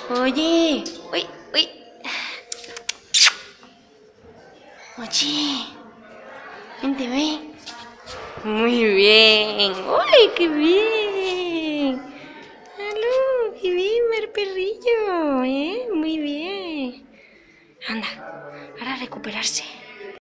Oye, uy, uy. Oye, vente, ven. Muy bien. ¡Uy, qué bien! ¡Aló, qué bien, ver perrillo! Muy bien. Anda, ahora a recuperarse.